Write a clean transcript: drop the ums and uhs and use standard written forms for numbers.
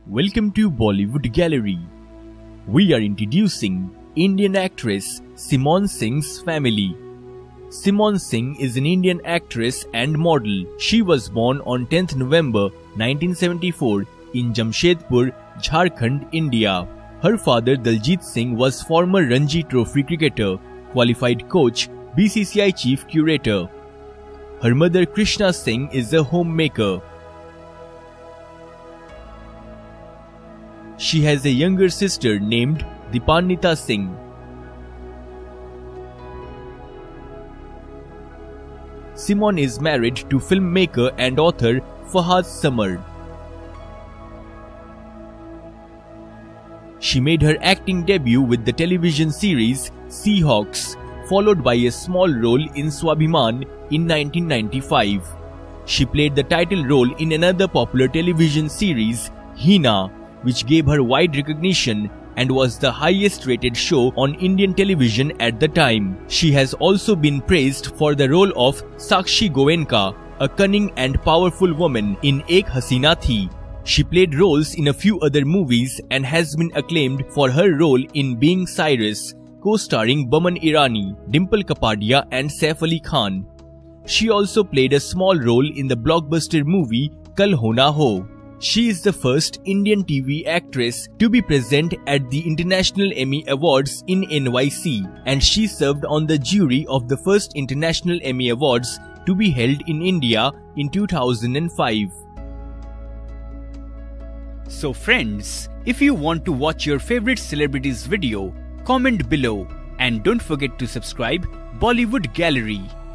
Welcome to Bollywood Gallery. We are introducing Indian actress Simon Singh's family. Simon Singh is an Indian actress and model. She was born on 10th November 1974 in Jamshedpur, Jharkhand, India. Her father Daljit Singh was former Ranji Trophy cricketer, qualified coach, BCCI chief curator. Her mother Krishna Singh is a homemaker. She has a younger sister named Dipanita Singh. Simon is married to filmmaker and author Fahad Samar. She made her acting debut with the television series Seahawks, followed by a small role in Swabhiman in 1995. She played the title role in another popular television series, Hina, which gave her wide recognition and was the highest rated show on Indian television at the time. She has also been praised for the role of Sakshi Goenka, a cunning and powerful woman in Ek Hasina Thi. She played roles in a few other movies and has been acclaimed for her role in Being Cyrus, co-starring Boman Irani, Dimple Kapadia and Saif Ali Khan. She also played a small role in the blockbuster movie Kal Ho Na Ho. She is the first Indian TV actress to be present at the International Emmy Awards in NYC, and she served on the jury of the first International Emmy Awards to be held in India in 2005. So friends, if you want to watch your favorite celebrities video, comment below and don't forget to subscribe Bollywood Gallery.